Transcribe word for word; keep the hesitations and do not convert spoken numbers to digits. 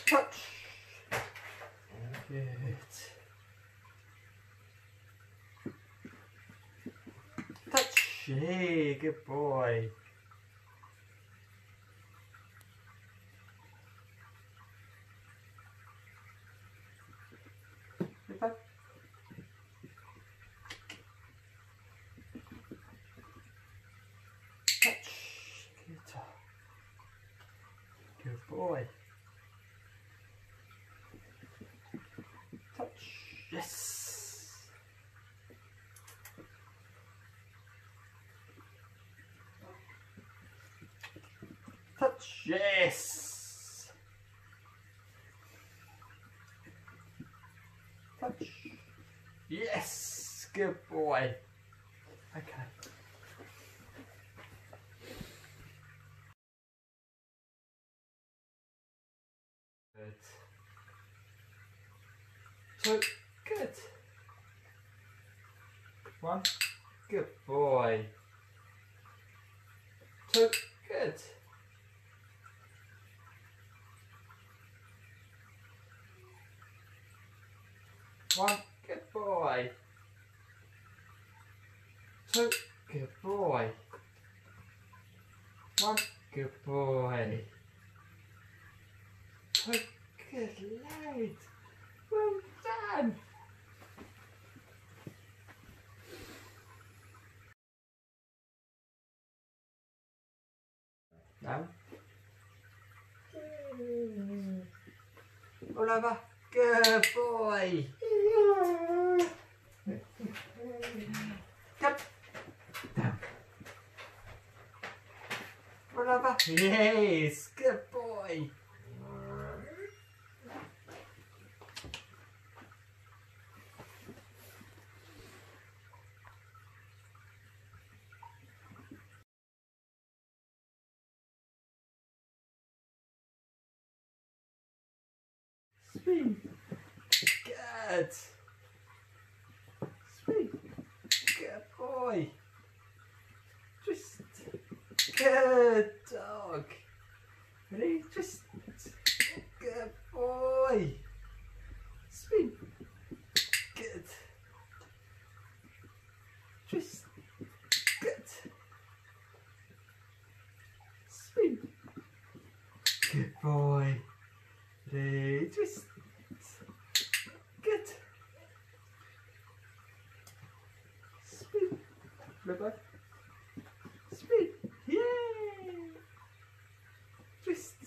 touch. Good. Touch. Hey, good boy. Good boy. Touch. Good. Good boy. Touch. Yes. Touch. Yes. Touch. Yes. Good boy. Okay. Good. Two. Good. One. Good boy. Two. Good. One. Good boy. Two. Good boy. One. Good boy. Two. Good lad. Well done. No. All over. Good boy. Come. Down. All over. Yes. Good boy. Spin. Good. Spin. Good boy. Just. Good dog. Ready? Just. Good boy. Spin. Good. Just. Good. Spin. Good boy. Ready? Just. Good. Spin. Flipper. Spin. Yay! Just.